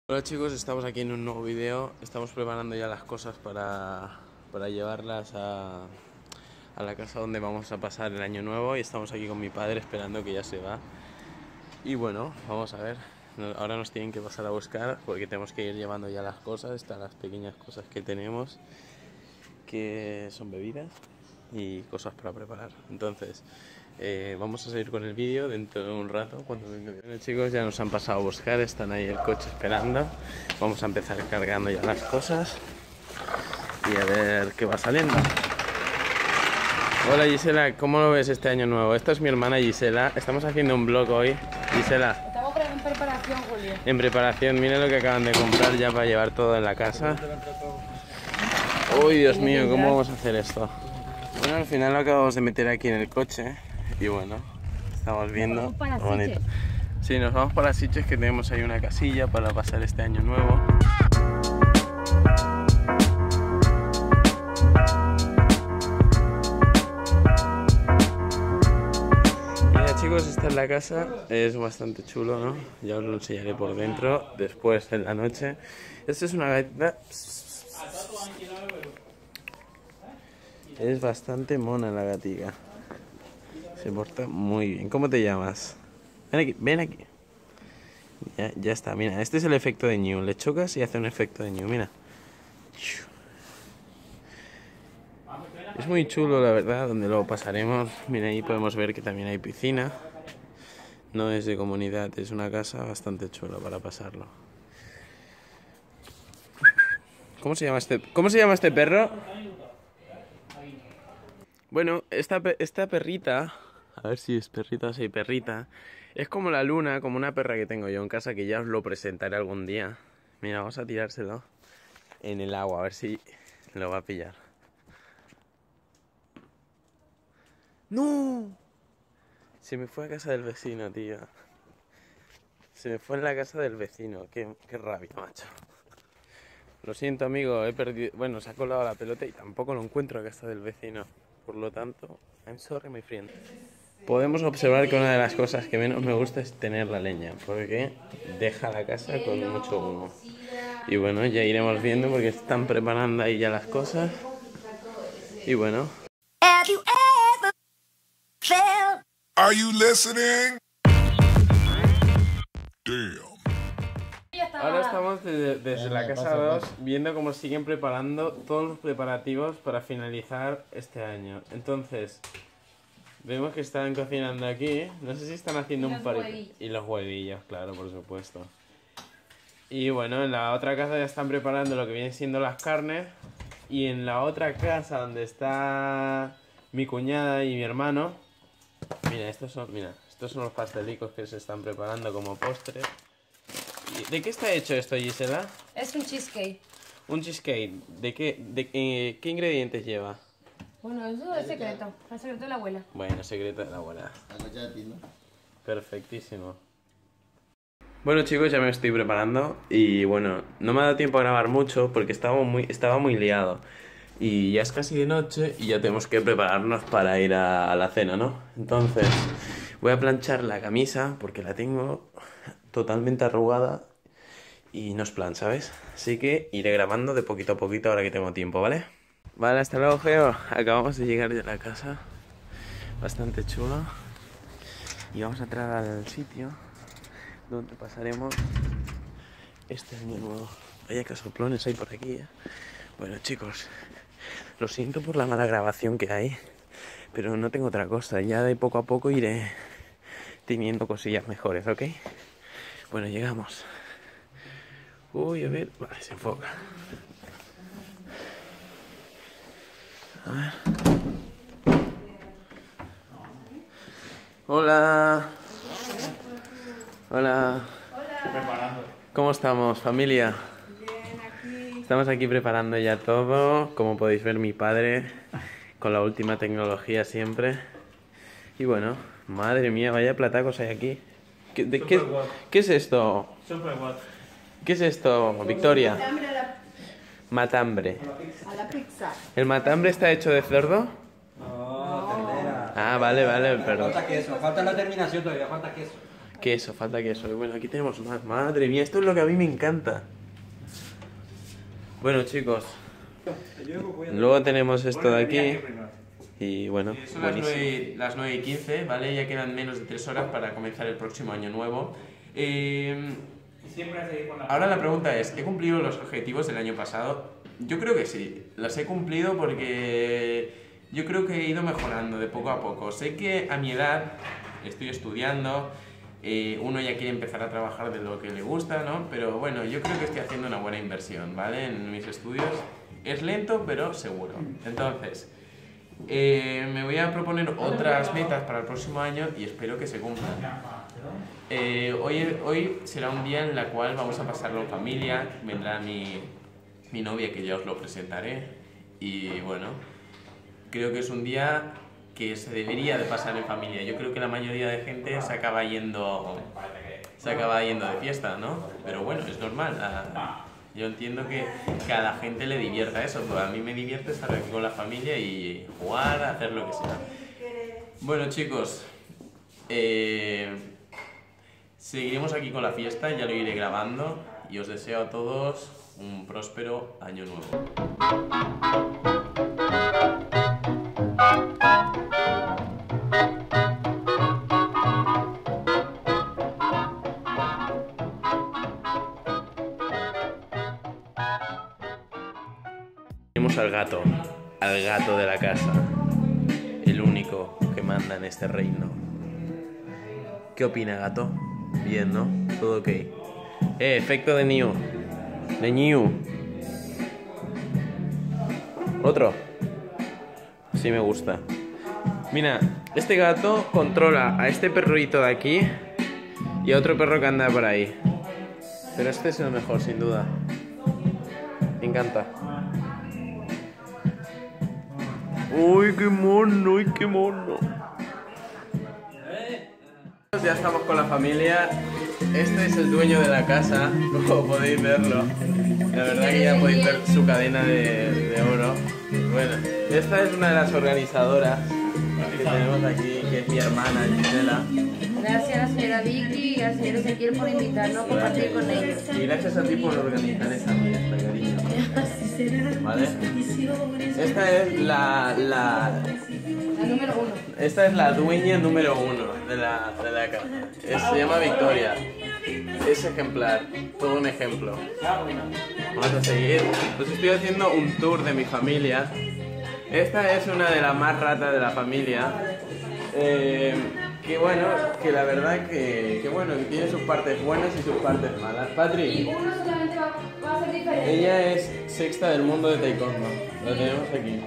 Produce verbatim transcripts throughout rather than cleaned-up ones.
Hola chicos, estamos aquí en un nuevo vídeo. Estamos preparando ya las cosas para, para llevarlas a, a la casa donde vamos a pasar el año nuevo. Y estamos aquí con mi padre esperando que ya se va. Y bueno, vamos a ver. Ahora nos tienen que pasar a buscar porque tenemos que ir llevando ya las cosas. Están las pequeñas cosas que tenemos, que son bebidas y cosas para preparar. Entonces eh, vamos a seguir con el vídeo dentro de un rato cuando venga. Bueno chicos, ya nos han pasado a buscar, están ahí el coche esperando. Vamos a empezar cargando ya las cosas y a ver qué va saliendo. Hola Gisela, ¿cómo lo ves este año nuevo? Esta es mi hermana Gisela, estamos haciendo un vlog hoy. Gisela, estamos en preparación, Julio. En preparación, miren lo que acaban de comprar ya para llevar todo en la casa. Uy, Dios mío, ¿cómo vamos a hacer esto? Bueno, al final lo acabamos de meter aquí en el coche. Y bueno, estamos viendo. Nos vamos para bonito. Sitges. Sí, nos vamos para Sitges, que tenemos ahí una casilla para pasar este año nuevo. Mira chicos, esta es la casa. Es bastante chulo, ¿no? Ya os lo enseñaré por dentro después en la noche. Esta es una gatita. Es bastante mona la gatita. Se porta muy bien. ¿Cómo te llamas? Ven aquí, ven aquí. Ya, ya está, mira, este es el efecto de New. Le chocas y hace un efecto de New, mira. Es muy chulo, la verdad, donde lo pasaremos. Mira, ahí podemos ver que también hay piscina. No es de comunidad, es una casa bastante chula para pasarlo. ¿Cómo se llama este, ¿cómo se llama este perro? Bueno, esta, esta perrita, a ver si es perrita o si perrita, es como la Luna, como una perra que tengo yo en casa, que ya os lo presentaré algún día. Mira, vamos a tirárselo en el agua, a ver si lo va a pillar. ¡No! Se me fue a casa del vecino, tío. Se me fue en la casa del vecino, qué, qué rabia, macho. Lo siento, amigo, he perdido... Bueno, se ha colado la pelota y tampoco lo encuentro a casa del vecino. Por lo tanto, I'm sorry, my friend. Podemos observar que una de las cosas que menos me gusta es tener la leña, porque deja la casa con mucho humo. Y bueno, ya iremos viendo porque están preparando ahí ya las cosas. Y bueno. Have you ever felt? Are you listening? Damn. Ahora estamos desde, desde la casa dos viendo cómo siguen preparando todos los preparativos para finalizar este año. Entonces, vemos que están cocinando aquí. No sé si están haciendo un par y los huevillos, claro, por supuesto. Y bueno, en la otra casa ya están preparando lo que vienen siendo las carnes. Y en la otra casa donde está mi cuñada y mi hermano, mira, estos son, mira, estos son los pastelicos que se están preparando como postre. ¿De qué está hecho esto, Gisela? Es un cheesecake. Un cheesecake. ¿De qué, de, eh, ¿qué ingredientes lleva? Bueno, eso es secreto. El secreto de la abuela. Bueno, secreto de la abuela. Perfectísimo. Bueno chicos, ya me estoy preparando. Y bueno, no me ha dado tiempo a grabar mucho porque estaba muy, estaba muy liado. Y ya es casi de noche y ya tenemos que prepararnos para ir a, a la cena, ¿no? Entonces, voy a planchar la camisa porque la tengo totalmente arrugada y no es plan, ¿sabes? Así que iré grabando de poquito a poquito ahora que tengo tiempo, ¿vale? Vale, hasta luego, Geo. Acabamos de llegar de la casa. Bastante chulo. Y vamos a entrar al sitio donde pasaremos este año nuevo. Vaya casoplones hay por aquí, ¿eh? Bueno, chicos, lo siento por la mala grabación que hay, pero no tengo otra cosa. Ya de poco a poco iré teniendo cosillas mejores, ¿ok? Bueno, llegamos. Uy, a ver. Vale, se enfoca. A ver. Hola. Hola. Hola. ¿Cómo estamos, familia? Bien, aquí. Estamos aquí preparando ya todo. Como podéis ver, mi padre con la última tecnología siempre. Y bueno, madre mía, vaya platacos hay aquí. ¿Qué, de, ¿qué, ¿Qué es esto? ¿Qué es esto, Victoria? Matambre a la, Matambre. a la pizza. ¿El matambre está hecho de cerdo? No, ternera. Ah, vale, vale, perdón. Falta queso, falta la terminación todavía, falta queso. Queso, falta queso. Y bueno, aquí tenemos más. Madre mía, esto es lo que a mí me encanta. Bueno, chicos. Luego tenemos esto de aquí. Y bueno, son las nueve, las nueve y quince, ¿vale? Ya quedan menos de tres horas para comenzar el próximo año nuevo. Eh, ahora la pregunta es, ¿he cumplido los objetivos del año pasado? Yo creo que sí, los he cumplido porque yo creo que he ido mejorando de poco a poco. Sé que a mi edad estoy estudiando, eh, uno ya quiere empezar a trabajar de lo que le gusta, ¿no? Pero bueno, yo creo que estoy haciendo una buena inversión, ¿vale? En mis estudios. Es lento, pero seguro. Entonces... Eh, me voy a proponer otras metas para el próximo año y espero que se cumplan. Eh, hoy, hoy será un día en el cual vamos a pasarlo en familia, vendrá mi, mi novia que ya os lo presentaré y bueno, creo que es un día que se debería de pasar en familia. Yo creo que la mayoría de gente se acaba yendo, se acaba yendo de fiesta, ¿no? Pero bueno, es normal. A, Yo entiendo que, que a la gente le divierta eso, pero a mí me divierte estar aquí con la familia y jugar, hacer lo que sea. Bueno chicos, eh, seguiremos aquí con la fiesta, ya lo iré grabando y os deseo a todos un próspero año nuevo. Tenemos al gato, al gato de la casa, el único que manda en este reino. ¿Qué opina, gato? Bien, ¿no? Todo ok. Eh, efecto de New. De New. Otro. Sí me gusta. Mira, este gato controla a este perrito de aquí y a otro perro que anda por ahí. Pero este es el mejor, sin duda. Me encanta. ¡Uy, qué mono! ¡Uy, qué mono! Ya estamos con la familia. Este es el dueño de la casa, como podéis verlo. La verdad que ya podéis ver su cadena de, de oro. Bueno, esta es una de las organizadoras que tenemos aquí, que es mi hermana Gisela. Gracias a la señora Vicky y al señor Ezequiel por invitarnos a compartir con ellos. Y gracias a ti por organizar esta fiesta, cariño. ¿Vale? Esta es la, la... La número uno. Esta es la dueña número uno de la, de la casa. Es, se llama Victoria. Es ejemplar, todo un ejemplo. Vamos a seguir. Os estoy haciendo un tour de mi familia. Esta es una de las más ratas de la familia. Eh, que bueno, que la verdad que, que bueno, que tiene sus partes buenas y sus partes malas. Patri, Uno solamente va, va a ser diferente. ella es sexta del mundo de taekwondo. La tenemos aquí.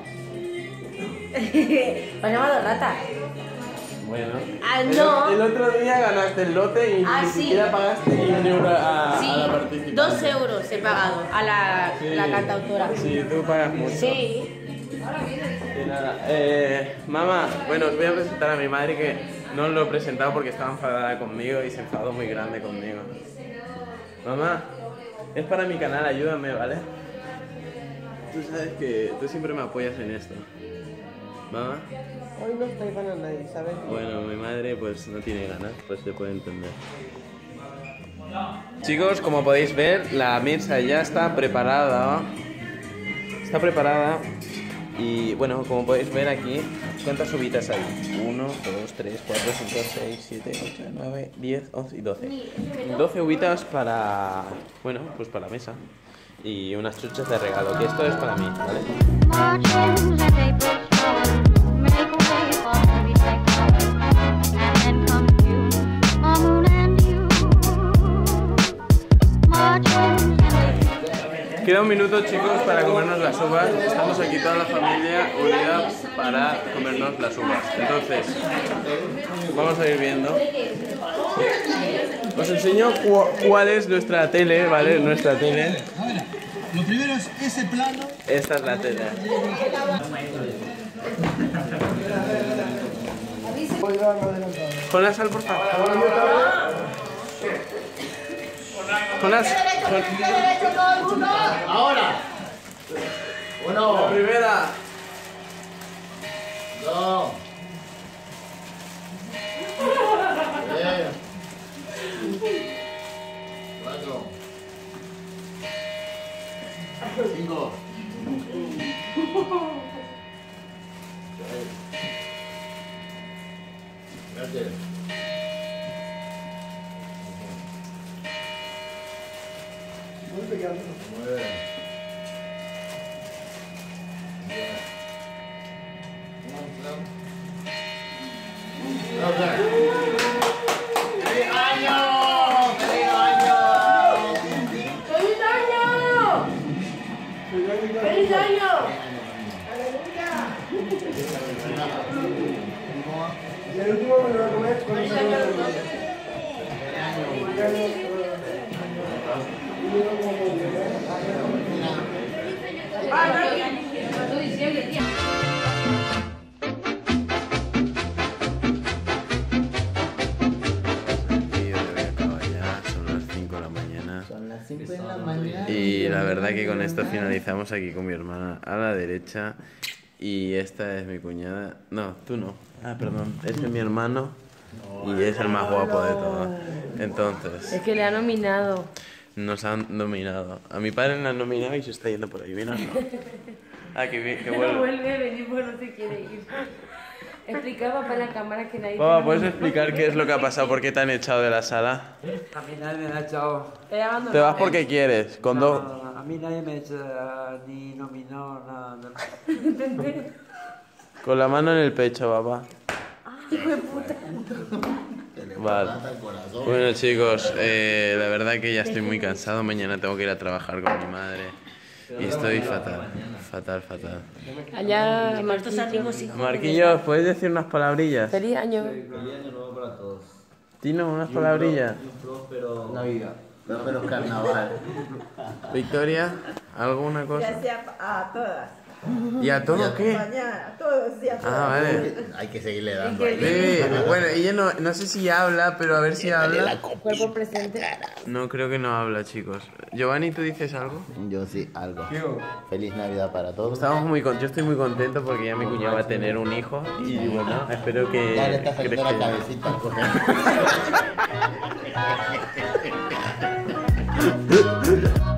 ¿Me has llamado rata? Bueno. Ah, el, no. el otro día ganaste el lote y Ah, ni sí. siquiera pagaste ni un euro a, Sí, a la participante. dos euros he pagado a la, Sí. la cantautora. Sí, tú pagas mucho. Sí. Y nada, eh, mamá, bueno, os voy a presentar a mi madre que no os lo he presentado porque estaba enfadada conmigo y se enfadó muy grande conmigo. Mamá, es para mi canal, ayúdame, ¿vale? Tú sabes que tú siempre me apoyas en esto. ¿Mamá? Hoy no estoy para nadie, ¿sabes? Bueno, mi madre pues no tiene ganas, pues se puede entender. Chicos, como podéis ver, la mesa ya está preparada. Está preparada. Y bueno, como podéis ver aquí, ¿cuántas uvitas hay? uno, dos, tres, cuatro, cinco, seis, siete, ocho, nueve, diez, once y doce. doce uvitas para, bueno, pues para la mesa. Y unas chuches de regalo, que esto es para mí, ¿vale? Marching and they push forward, make a way for every step forward, and then come you, a moon and you. Marching and they Queda un minuto, chicos, para comernos las uvas. Estamos aquí toda la familia unida para comernos las uvas. Entonces, vamos a ir viendo. Os enseño cu cuál es nuestra tele, ¿vale? Nuestra tele. Ahora, lo primero es ese plano. Esta es la tele. Con la sal, por favor. Con las... Con... Ahora. Uno, La primera. dos, tres, cuatro. Cinco. Gracias. Nueve. ¡Feliz año! ¡Feliz año! ¡Feliz año! ¡Feliz año! Y el último me lo voy a comer con ¡Feliz año a los dos! ¡Ah, no! ¡Tú diciembre, tía! Son las cinco de la mañana. Y la verdad que con esto finalizamos aquí con mi hermana a la derecha. Y esta es mi cuñada. No, tú no. Ah, perdón. Este es mi hermano. Y es el más guapo de todos. Entonces, Es que le ha nominado. nos han nominado. A mi padre le han nominado y se está yendo por ahí. ¿Bien o no? Ah, que, bien, que No vuelve. vuelve a venir porque no se quiere ir. Explica, papá, en la cámara que nadie... Papá, te ¿puedes nominó. explicar qué es lo que ha pasado? ¿Por qué te han echado de la sala? A mí nadie me ha echado. Te ha abandonado. Te vas porque quieres. Con dos... No, a mí nadie me ha hecho ni nominado nada. nada. Con la mano en el pecho, papá. Vale. Bueno, chicos, eh, la verdad que ya estoy muy cansado. Mañana tengo que ir a trabajar con mi madre. Y estoy fatal. Fatal, fatal. Allá, Marquillos. Marquillos, ¿puedes decir unas palabrillas? Feliz año. Feliz año nuevo para todos. Tino, unas palabrillas. Y un próspero Navidad. próspero carnaval. Victoria, ¿alguna cosa? Gracias a todas. ¿Y a todos qué? Mañana, a todos y a todas. Ah, vale. Hay que seguirle dando ahí. Sí, bueno, ella no, no sé si habla, pero a ver si habla. Cuerpo presente. No, creo que no habla, chicos. Giovanni, ¿tú dices algo? Yo sí, algo. Feliz Navidad para todos. Estamos muy con- yo estoy muy contento porque ya mi cuñado va a tener un hijo y bueno, espero que Ya le está saliendo la crezca. cabecita. coge.